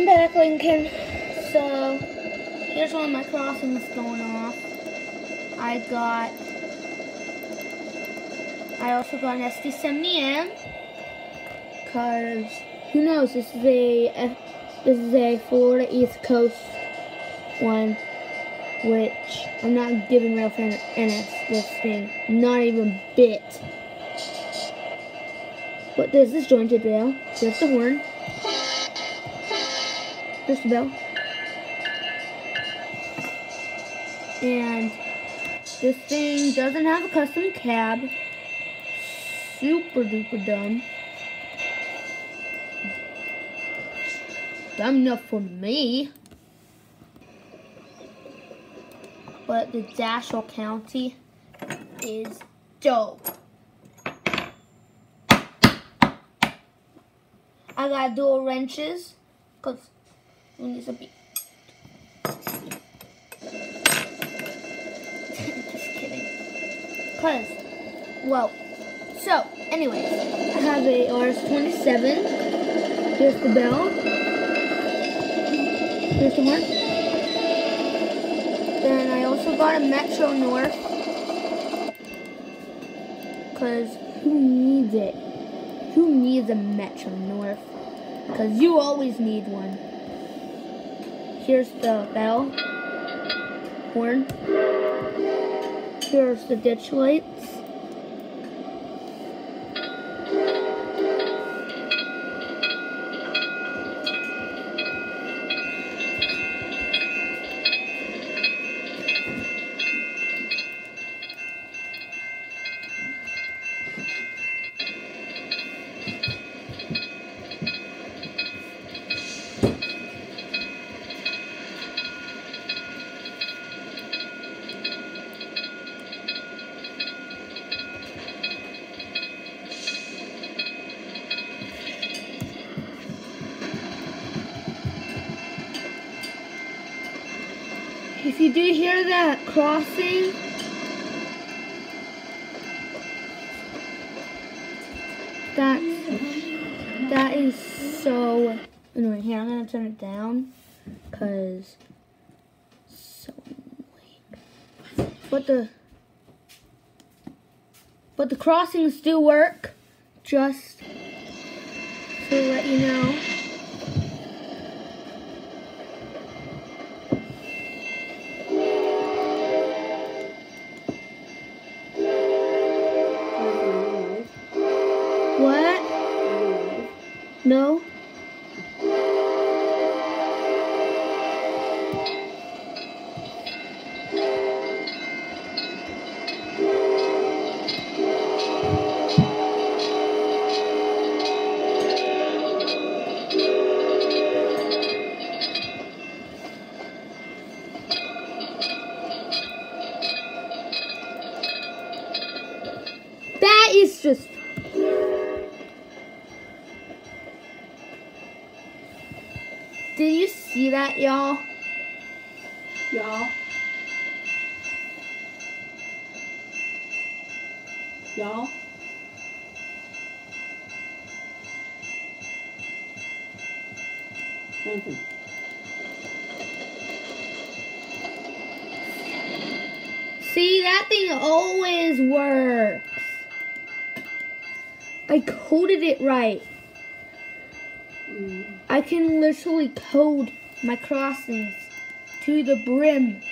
I'm back, Lincoln. So, here's one of my crossings going off. I also got an SD70M. Cause, who knows, this is a Florida East Coast one, which I'm not giving Rail Fan NS this thing. Not even a bit. But this is jointed rail. There's the horn. There's the bell. And this thing doesn't have a custom cab. Super duper dumb. Dumb enough for me. But the Dashell County is dope. I got dual wrenches because we need some beat. Just kidding. So anyways, I have a RS-27. Here's the bell. Here's the horn. Then I also got a Metro North. Because who needs it? Who needs a Metro North? Because you always need one. Here's the bell. Horn. Here's the ditch lights. If you do hear that crossing, that is so annoying. Here, I'm gonna turn it down because so annoying. But the crossings do work. Just to let you know. What? No? That is just... Did you see that, y'all? Y'all? Nothing. See, that thing always works. I coded it right. I can literally code my crossings to the brim.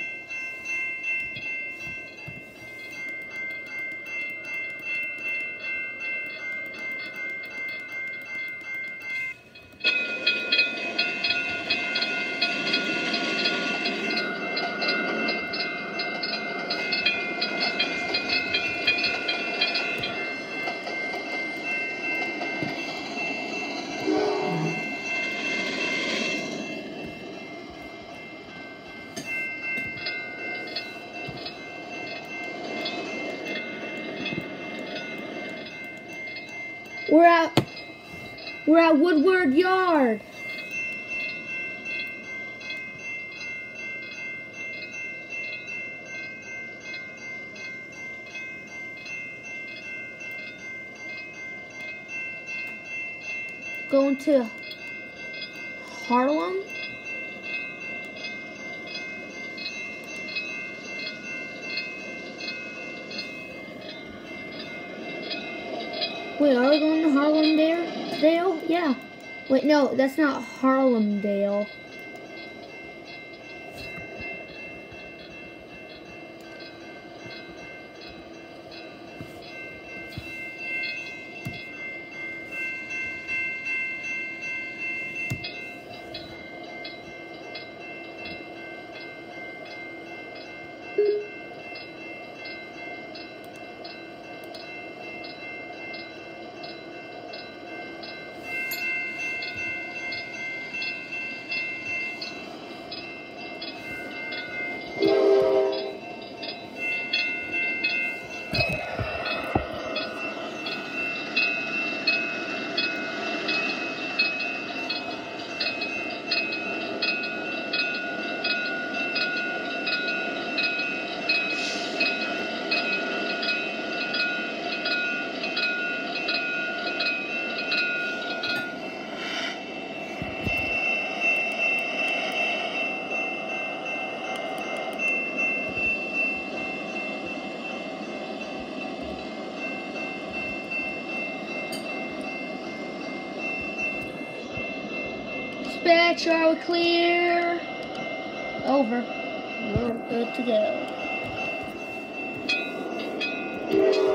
We're at Woodward Yard. Going to Harlem? Wait, are we going to Harlemdale? Yeah. Wait, no, that's not Harlemdale. Dispatch, are we clear? Over. We're good to go.